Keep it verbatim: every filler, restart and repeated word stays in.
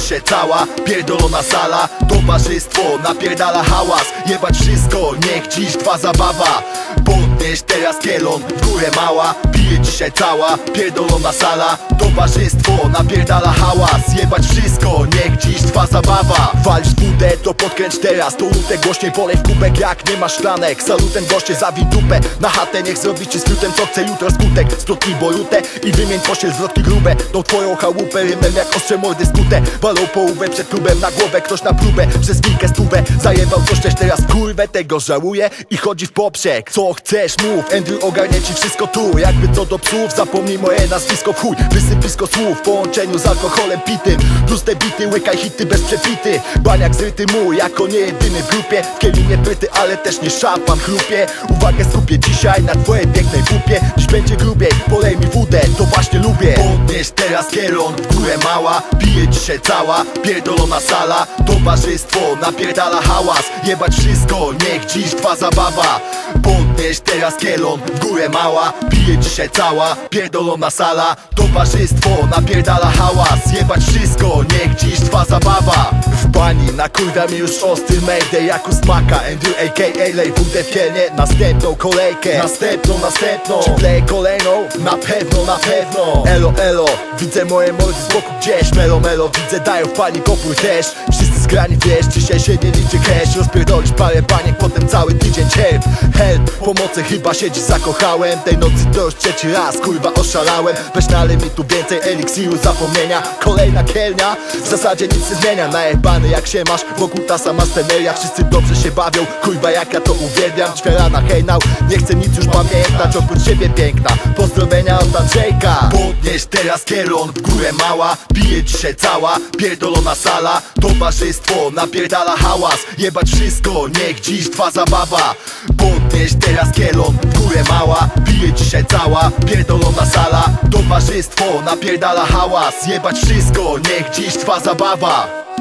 dzisiaj cała pierdolona sala. Towarzystwo napierdala hałas. Jebać wszystko, niech dziś trwa zabawa. Podnieś teraz kielon, w górę mała. Pije dzisiaj cała pierdolona sala. Towarzystwo napierdala hałas. Jebać wszystko, niech dziś trwa zabawa. Walcz w budę, to podkręć teraz. To lutę głośniej polej w kubek, jak nie masz szklanek. Salutem goście, zawij dupę na chatę. Niech zrobi ci skrótem, co chce jutro skutek. Splotnij borutę i wymień pościel zwrotki grube. Tą twoją chałupę rymem jak ostrze mordy skute. Walą połówę przed klubem na głowę. Ktoś na próbę przez kilkę stówę zajebał coś też teraz kurwę. Tego żałuje i chodzi w poprzek. Co chcesz mów, Andrew ogarnie ci wszystko tu. Jakby co do psów, zapomnij moje nazwisko w chuj. Wysypisko słów w połączeniu z alkoholem pitym. Plus te bity, łykaj hity bez przepity. Baniak zryty mój, jako nie jedyny w grupie. W kielinie pyty, ale też nie szampan chrupie. Uwagę skupię dzisiaj na twojej pięknej pupie. Dziś będzie grubiej, polej mi wódę, to właśnie lubię. Podnieś teraz kielon, w górę mała. Pije dzisiaj cała pierdolona sala. Towarzystwo napierdala hałas. Jebać wszystko, niech dziś trwa zabawa. Podnieś teraz kielon, w górę mała. Pije dzisiaj cała pierdolona sala. Towarzystwo napierdala hałas. Jebać wszystko, niech dziś trwa zabawa. W bani nakurwia mi już ostry mayday jak u smaka. Andrew a k a lej wódę w kielnie. Następną kolejkę, następną, następną. Czy wleję kolejną? Na pewno, na pewno. Elo, elo, widzę moje mordy z boku gdzieś. Melo, melo, widzę dają w pani opór też. Wszyscy zgrani wiesz, dzisiaj się nie liczy cash. Rozpierdolisz parę baniek, potem cały tydzień cierp. Help, pomocy chyba się dziś zakochałem. Tej nocy to już trzeci raz, kurwa oszalałem. Weź nalej mi tu więcej eliksiru zapomnienia. Kolejna kielnia, w zasadzie nic nie zmienia. Najebany jak się masz, wokół ta sama sceneria. Wszyscy dobrze się bawią, kurwa jak ja to uwielbiam. Ćwierana hejnał, nie chcę nic już pamiętać. Oprócz siebie piękna, pozdrowienia od Andrzejka. Podnieś teraz kielon, w górę mała. Pije dzisiaj cała pierdolona sala. Towarzystwo napierdala hałas. Jebać wszystko, niech dziś trwa zabawa. Podnieś teraz kielon, w górę mała. Pije dzisiaj cała pierdolona sala. Towarzystwo napierdala hałas. Jebać wszystko, niech dziś trwa zabawa.